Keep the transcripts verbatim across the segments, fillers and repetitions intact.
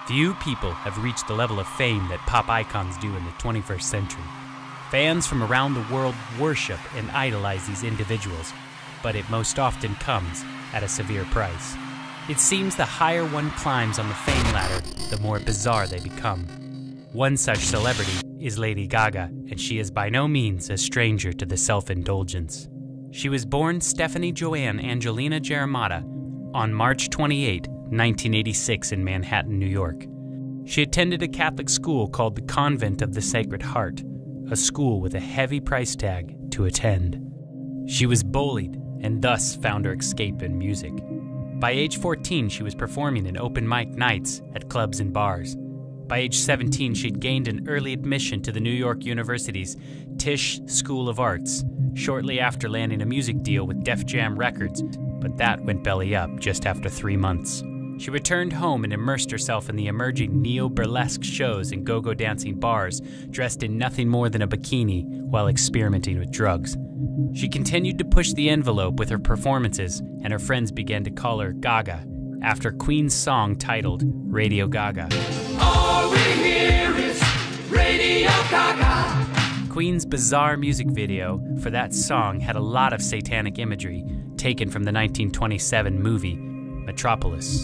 Few people have reached the level of fame that pop icons do in the twenty-first century. Fans from around the world worship and idolize these individuals, but it most often comes at a severe price. It seems the higher one climbs on the fame ladder, the more bizarre they become. One such celebrity is Lady Gaga, and she is by no means a stranger to the self-indulgence. She was born Stephanie Joanne Angelina Jeremata on March twenty-eighth, nineteen eighty-six in Manhattan, New York. She attended a Catholic school called the Convent of the Sacred Heart, a school with a heavy price tag to attend. She was bullied and thus found her escape in music. By age fourteen, she was performing in open mic nights at clubs and bars. By age seventeen, she'd gained an early admission to the New York University's Tisch School of Arts, shortly after landing a music deal with Def Jam Records, but that went belly up just after three months. She returned home and immersed herself in the emerging neo-burlesque shows and go-go dancing bars, dressed in nothing more than a bikini while experimenting with drugs. She continued to push the envelope with her performances, and her friends began to call her Gaga, after Queen's song titled Radio Gaga. All we hear is Radio Gaga. Queen's bizarre music video for that song had a lot of satanic imagery taken from the nineteen twenty-seven movie Metropolis.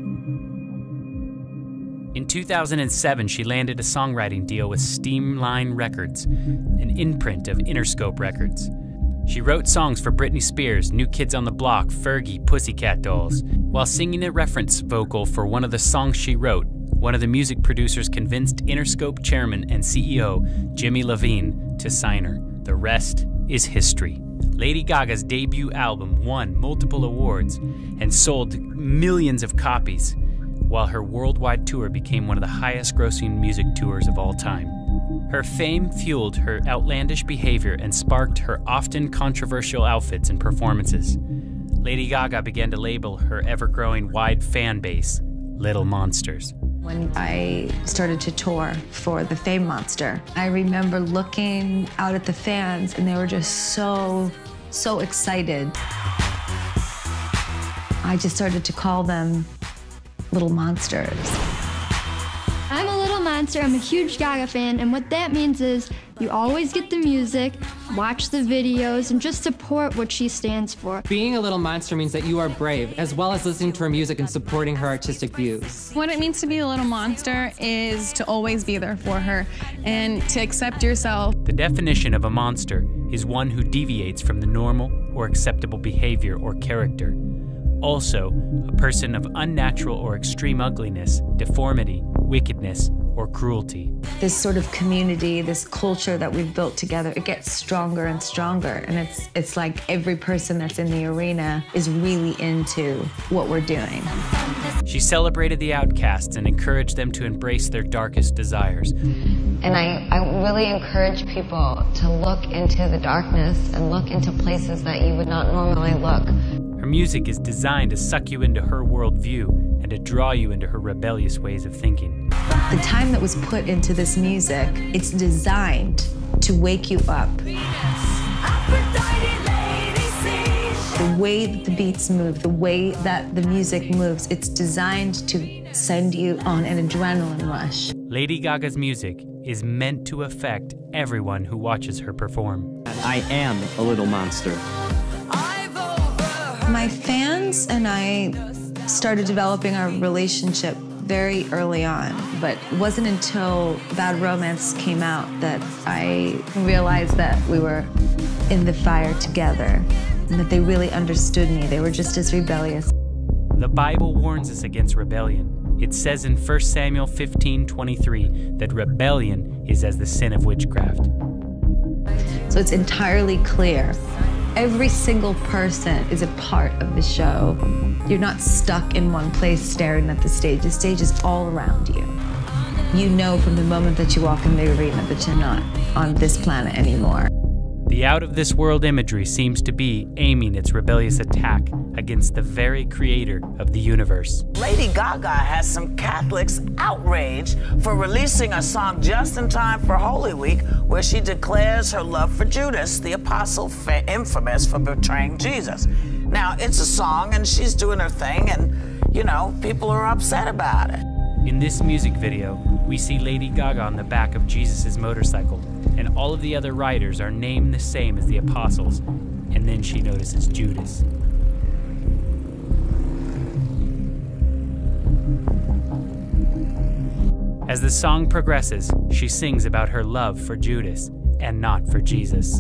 In two thousand seven, she landed a songwriting deal with Steamline Records, an imprint of Interscope Records. She wrote songs for Britney Spears, New Kids on the Block, Fergie, Pussycat Dolls. While singing a reference vocal for one of the songs she wrote, one of the music producers convinced Interscope chairman and C E O Jimmy Levine to sign her. The rest is history. Lady Gaga's debut album won multiple awards and sold millions of copies, while her worldwide tour became one of the highest-grossing music tours of all time. Her fame fueled her outlandish behavior and sparked her often controversial outfits and performances. Lady Gaga began to label her ever-growing wide fan base Little Monsters. When I started to tour for the Fame Monster, I remember looking out at the fans and they were just so, so excited. I just started to call them Little Monsters. I'm a little monster, I'm a huge Gaga fan, and what that means is you always get the music, watch the videos, and just support what she stands for. Being a little monster means that you are brave, as well as listening to her music and supporting her artistic views. What it means to be a little monster is to always be there for her and to accept yourself. The definition of a monster is one who deviates from the normal or acceptable behavior or character. Also, a person of unnatural or extreme ugliness, deformity, wickedness, or cruelty. This sort of community, this culture that we've built together, it gets stronger and stronger. And it's, it's like every person that's in the arena is really into what we're doing. She celebrated the outcasts and encouraged them to embrace their darkest desires. And I, I really encourage people to look into the darkness and look into places that you would not normally look. Her music is designed to suck you into her worldview and to draw you into her rebellious ways of thinking. The time that was put into this music, it's designed to wake you up. The way that the beats move, the way that the music moves, it's designed to send you on an adrenaline rush. Lady Gaga's music is meant to affect everyone who watches her perform. I am a little monster. My fans and I started developing our relationship very early on, but it wasn't until Bad Romance came out that I realized that we were in the fire together and that they really understood me. They were just as rebellious. The Bible warns us against rebellion. It says in First Samuel fifteen twenty-three that rebellion is as the sin of witchcraft. So it's entirely clear. Every single person is a part of the show. You're not stuck in one place staring at the stage. The stage is all around you. You know from the moment that you walk in the arena that you're not on this planet anymore. The out-of-this-world imagery seems to be aiming its rebellious attack against the very creator of the universe. Lady Gaga has some Catholics outraged for releasing a song just in time for Holy Week where she declares her love for Judas, the apostle infamous for betraying Jesus. Now, it's a song and she's doing her thing and, you know, people are upset about it. In this music video, we see Lady Gaga on the back of Jesus' motorcycle, and all of the other riders are named the same as the apostles, and then she notices Judas. As the song progresses, she sings about her love for Judas and not for Jesus.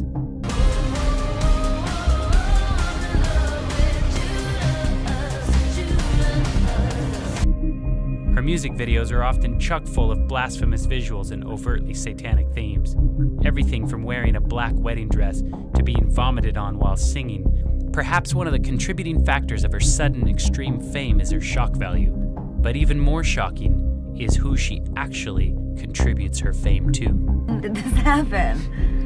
Her music videos are often chock full of blasphemous visuals and overtly satanic themes. Everything from wearing a black wedding dress to being vomited on while singing. Perhaps one of the contributing factors of her sudden extreme fame is her shock value. But even more shocking is who she actually contributes her fame to. How did this happen?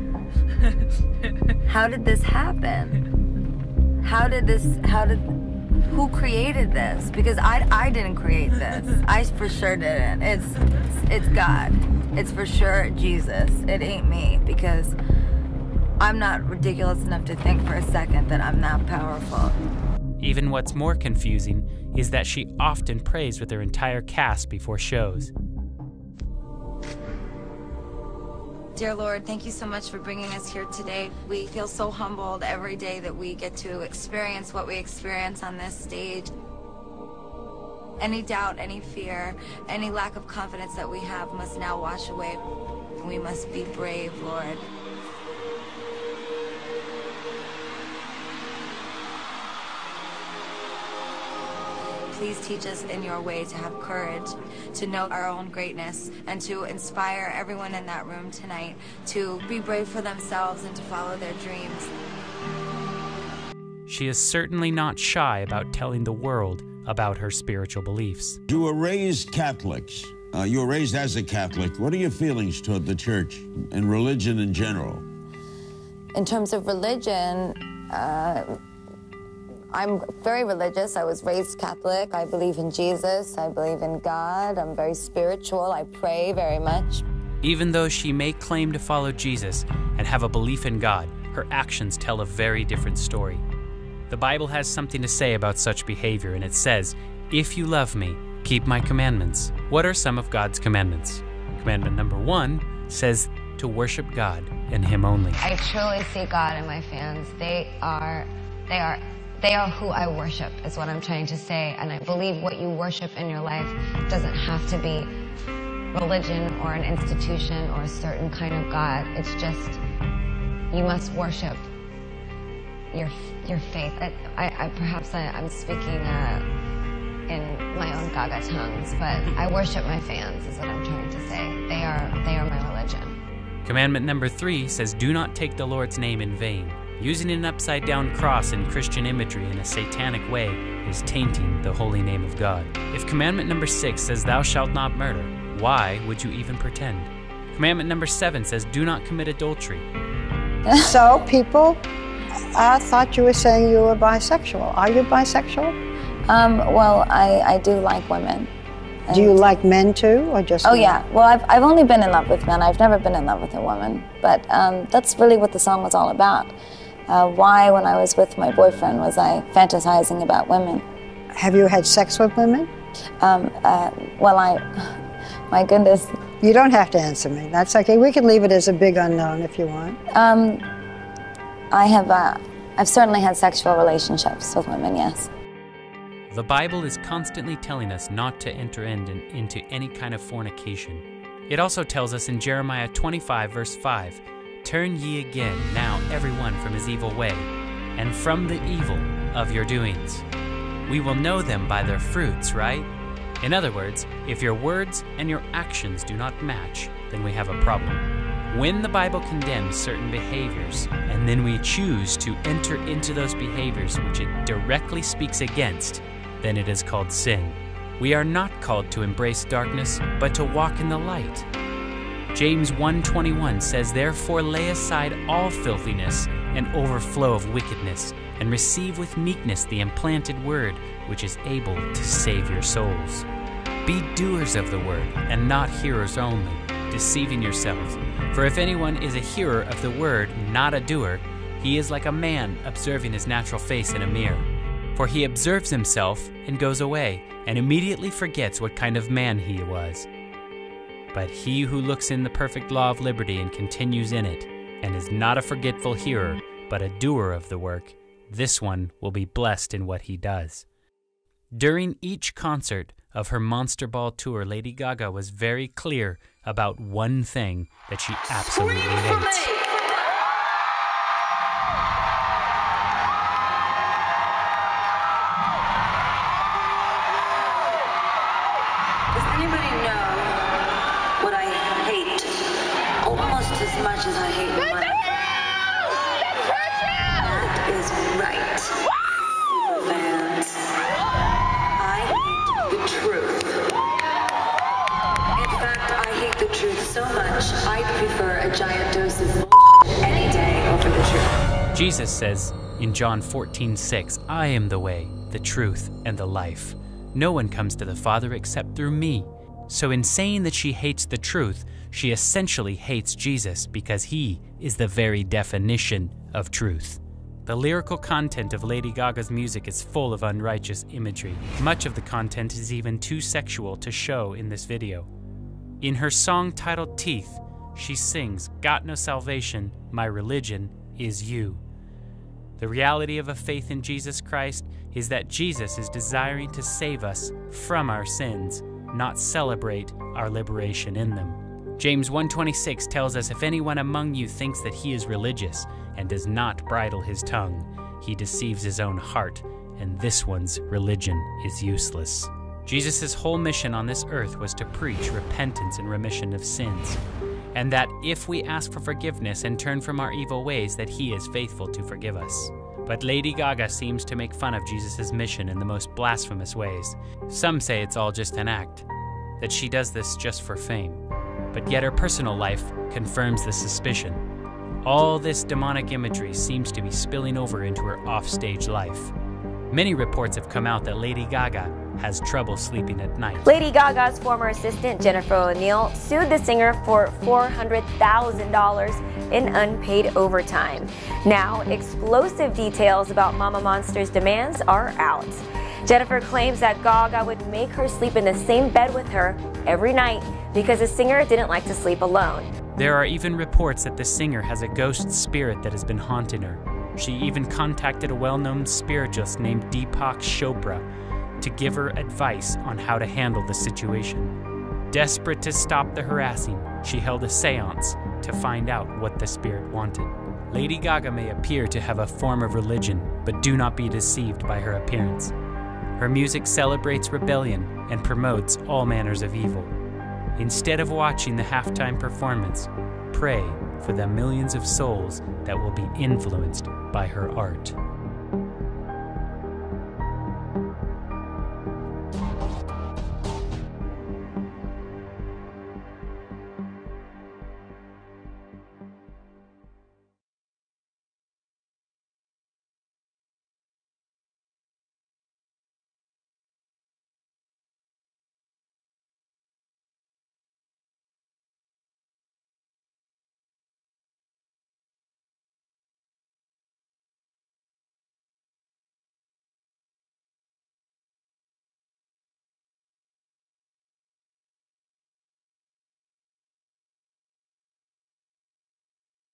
How did this happen? How did this, how did, who created this? Because I, I didn't create this. I for sure didn't. It's, it's God. It's for sure Jesus. It ain't me, because I'm not ridiculous enough to think for a second that I'm that powerful. Even what's more confusing is that she often prays with her entire cast before shows. Dear Lord, thank you so much for bringing us here today. We feel so humbled every day that we get to experience what we experience on this stage. Any doubt, any fear, any lack of confidence that we have must now wash away. We must be brave, Lord. Please teach us in your way to have courage, to know our own greatness, and to inspire everyone in that room tonight to be brave for themselves and to follow their dreams. She is certainly not shy about telling the world about her spiritual beliefs. You were raised Catholics. Uh, you were raised as a Catholic. What are your feelings toward the church and religion in general? In terms of religion, uh, I'm very religious. I was raised Catholic. I believe in Jesus. I believe in God. I'm very spiritual. I pray very much. Even though she may claim to follow Jesus and have a belief in God, her actions tell a very different story. The Bible has something to say about such behavior, and it says, "If you love me, keep my commandments." What are some of God's commandments? Commandment number one says to worship God and Him only. I truly see God in my fans. They are, they are, They are who I worship, is what I'm trying to say. And I believe what you worship in your life doesn't have to be religion or an institution or a certain kind of God. It's just, you must worship your your faith. I, I perhaps I, I'm speaking uh, in my own Gaga tongues, but I worship my fans, is what I'm trying to say. They are, they are my religion. Commandment number three says, do not take the Lord's name in vain. Using an upside-down cross in Christian imagery in a satanic way is tainting the holy name of God. If commandment number six says, thou shalt not murder, why would you even pretend? Commandment number seven says, do not commit adultery. So, people, I thought you were saying you were bisexual. Are you bisexual? Um, well, I, I do like women. Do you like men too, or just Oh men? yeah, well I've, I've only been in love with men. I've never been in love with a woman. But um, that's really what the song was all about. Uh, why, when I was with my boyfriend, was I fantasizing about women? Have you had sex with women? Um, uh, well, I, my goodness. You don't have to answer me. That's okay. We can leave it as a big unknown if you want. Um, I have, uh, I've certainly had sexual relationships with women, yes. The Bible is constantly telling us not to enter in, into any kind of fornication. It also tells us in Jeremiah twenty-five, verse five, turn ye again now every one from his evil way, and from the evil of your doings. We will know them by their fruits, right? In other words, if your words and your actions do not match, then we have a problem. When the Bible condemns certain behaviors, and then we choose to enter into those behaviors which it directly speaks against, then it is called sin. We are not called to embrace darkness, but to walk in the light. James one twenty-one says, therefore lay aside all filthiness and overflow of wickedness, and receive with meekness the implanted word, which is able to save your souls. Be doers of the word, and not hearers only, deceiving yourselves. For if anyone is a hearer of the word, not a doer, he is like a man observing his natural face in a mirror. For he observes himself and goes away, and immediately forgets what kind of man he was. But he who looks in the perfect law of liberty and continues in it, and is not a forgetful hearer, but a doer of the work, this one will be blessed in what he does. During each concert of her Monster Ball tour, Lady Gaga was very clear about one thing that she absolutely hates. Does anybody know what I hate almost as much as I hate money? That is right, fans. I hate the truth. In fact, I hate the truth so much, I'd prefer a giant dose of bullshit any day over the truth. Jesus says in John fourteen six, I am the way, the truth, and the life. No one comes to the Father except through me. So in saying that she hates the truth, she essentially hates Jesus because he is the very definition of truth. The lyrical content of Lady Gaga's music is full of unrighteous imagery. Much of the content is even too sexual to show in this video. In her song titled Teeth, she sings, "Got no salvation, my religion is you." The reality of a faith in Jesus Christ is that Jesus is desiring to save us from our sins, not celebrate our liberation in them. James one twenty-six tells us, if anyone among you thinks that he is religious and does not bridle his tongue, he deceives his own heart, and this one's religion is useless. Jesus' whole mission on this earth was to preach repentance and remission of sins, and that if we ask for forgiveness and turn from our evil ways, that he is faithful to forgive us. But Lady Gaga seems to make fun of Jesus' mission in the most blasphemous ways. Some say it's all just an act, that she does this just for fame. But yet her personal life confirms the suspicion. All this demonic imagery seems to be spilling over into her offstage life. Many reports have come out that Lady Gaga has trouble sleeping at night. Lady Gaga's former assistant, Jennifer O'Neill, sued the singer for four hundred thousand dollars in unpaid overtime. Now, explosive details about Mama Monster's demands are out. Jennifer claims that Gaga would make her sleep in the same bed with her every night because the singer didn't like to sleep alone. There are even reports that the singer has a ghost spirit that has been haunting her. She even contacted a well-known spiritist named Deepak Chopra to give her advice on how to handle the situation. Desperate to stop the harassing, she held a seance to find out what the spirit wanted. Lady Gaga may appear to have a form of religion, but do not be deceived by her appearance. Her music celebrates rebellion and promotes all manners of evil. Instead of watching the halftime performance, pray for the millions of souls that will be influenced by her art.